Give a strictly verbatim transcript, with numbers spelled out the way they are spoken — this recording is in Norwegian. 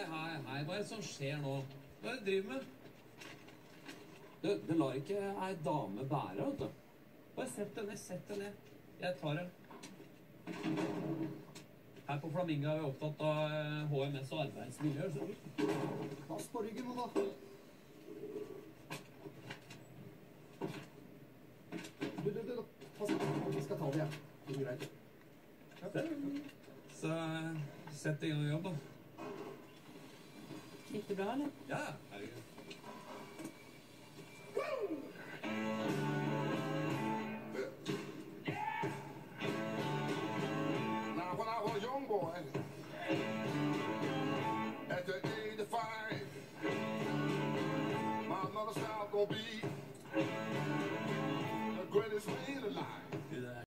hei, hei, hva er det som skjer nå? Hva er det du driver med? Du, du lar ikke ei dame bære, vet du. Bare sett deg ned, sett deg ned. Jeg tar det. Her på Flamingo er vi opptatt av H M S og arbeidsmiljø. Så... Pass på ryggen nå, da. Du, du, du, pass på. Vi skal ta det, ja. Det er greit. Så sett deg inn i jobb, da. Gikk det bra, eller? Ja, herregud. Now, when I was a young boy, at the age of five, my mother said I was gonna be the greatest man alive.